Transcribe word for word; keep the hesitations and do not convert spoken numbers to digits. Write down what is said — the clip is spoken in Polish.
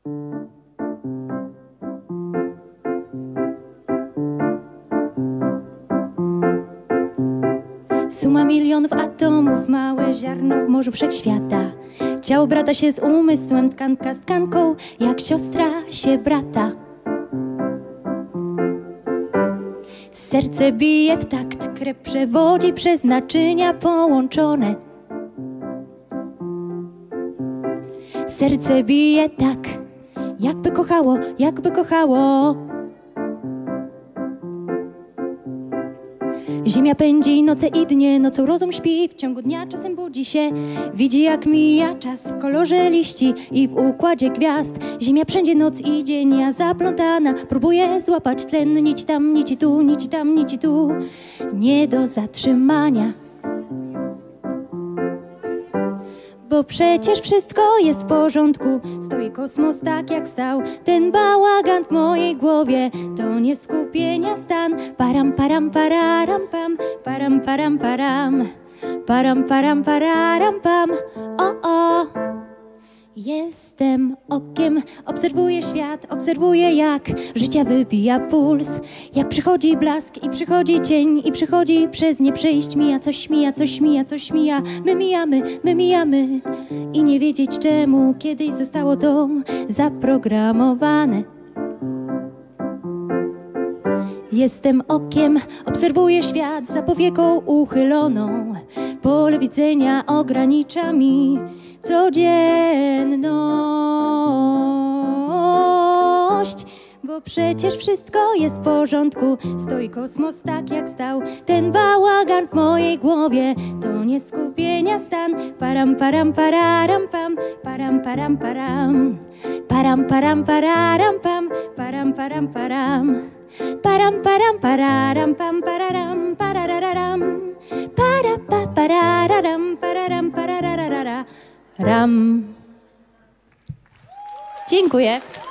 Suma milionów atomów, małe ziarno w morzu wszechświata. Ciało brata się z umysłem, tkanka z tkanką, jak siostra się brata. Serce bije w takt, krew przewodzi przez naczynia połączone. Serce bije tak, jakby kochało, jakby kochało. Ziemia pędzi noce i dnie, nocą rozum śpi, w ciągu dnia czasem budzi się. Widzi jak mija czas w kolorze liści i w układzie gwiazd. Ziemia wszędzie noc i dzień, ja zaplątana próbuję złapać tlen. Nici tam, nici tu, nici tam, nici tu, nie do zatrzymania. Bo przecież wszystko jest w porządku. Stoi kosmos tak jak stał. Ten bałagan w mojej głowie to nie skupienia stan. Param, param, pararam, pam. Param, param, param. Param, param, pararam, pam. O, o. Jestem okiem, obserwuję świat, obserwuję jak życia wybija puls. Jak przychodzi blask i przychodzi cień i przychodzi przez nie przejść. Mija coś, mija coś, mija coś, mija. My mijamy, my mijamy i nie wiedzieć czemu kiedyś zostało to zaprogramowane. Jestem okiem, obserwuję świat za powieką uchyloną. Pole widzenia ogranicza mi codzienność. Bo przecież wszystko jest w porządku. Stoi kosmos tak jak stał. Ten bałagan w mojej głowie to nie skupienia stan. Param, param, pararam, pam. Param, param, param. Param, param, pararam, pam. Param, param, param. Param, param, pararam, pam, pararam, parararam. Para, pa, parararam, pararam, parararara. Ram. Dziękuję.